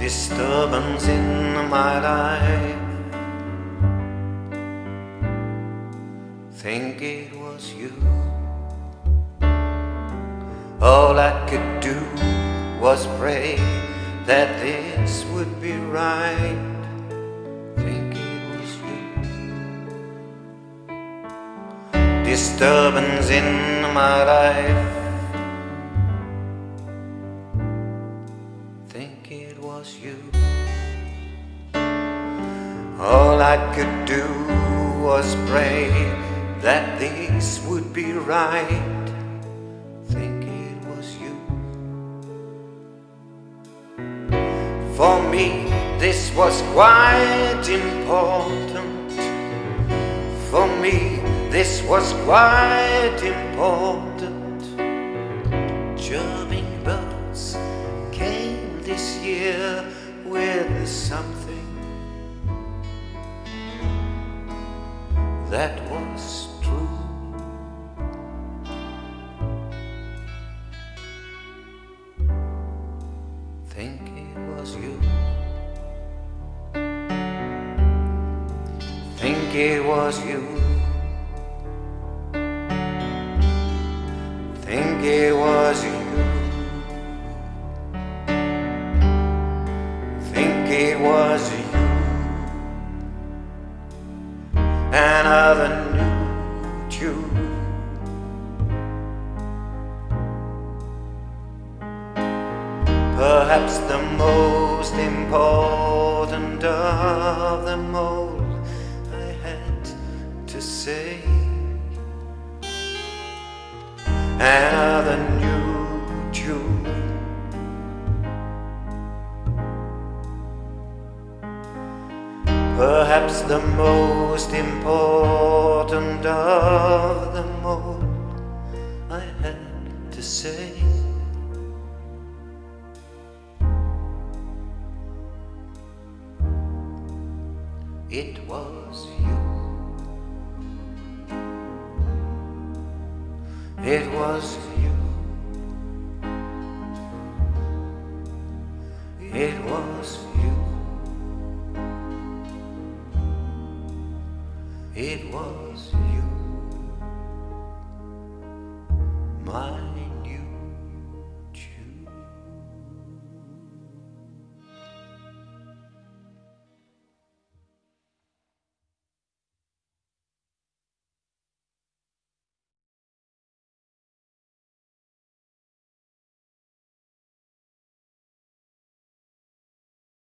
disturbance in my life. Think it was you. All I could do was pray that this would be right. Think it was you. Disturbance in my life. Think it was you. All I could do was pray that this would be right. Think it was you. For me, this was quite important. For me, this was quite important. Chirping birds came this year with something that was true. Think it was you. Think it was you. Think it was you. Think it was you. Another new tune. Perhaps the most important of them all, I had to say. Another new tune. Perhaps the most important of them all, I had to say. It was you. It was you. It was you. It was you.